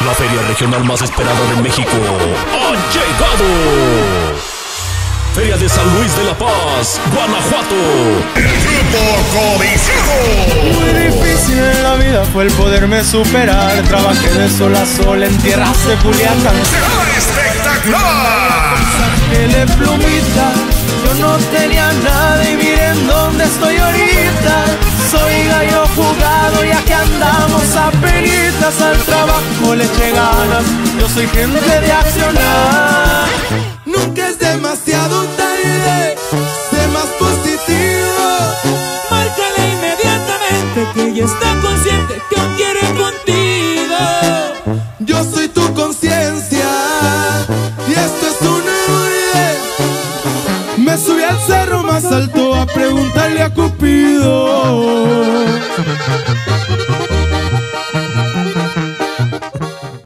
La feria regional más esperada de México ha llegado. Feria de San Luis de la Paz, Guanajuato. El grupo codiciado. Muy difícil en la vida fue el poderme superar. Trabajé de sol a sol en tierras de Culiacán. ¡Será espectacular! Sáquele plumita, yo no tenía nada y miren dónde estoy ahorita. Soy gallo jugado ya que andamos a penitas. Al trabajo le eché ganas, yo soy gente de accionar. Nunca es demasiado tarde, sé más positivo. Márcale inmediatamente que ya está